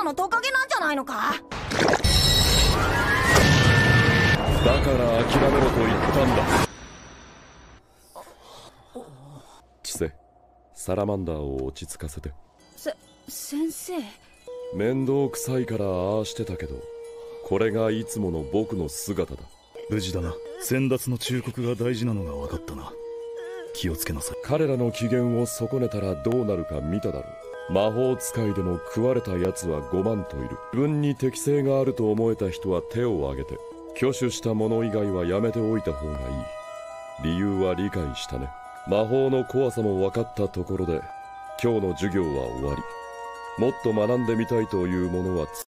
のトカゲなんじゃないのか。 だから諦めろと言ったんだ。チセ、サラマンダーを落ち着かせて。 先生。 面倒くさいからああしてたけど、これがいつもの僕の姿だ。 無事だな。先達の忠告が大事なのが分かったな。気をつけなさい。 彼らの機嫌を損ねたらどうなるか見ただろう。魔法使いでも食われた奴は5万といる。自分に適性があると思えた人は手を挙げて、挙手したもの以外はやめておいた方がいい。理由は理解したね。魔法の怖さも分かったところで今日の授業は終わり。もっと学んでみたいというものは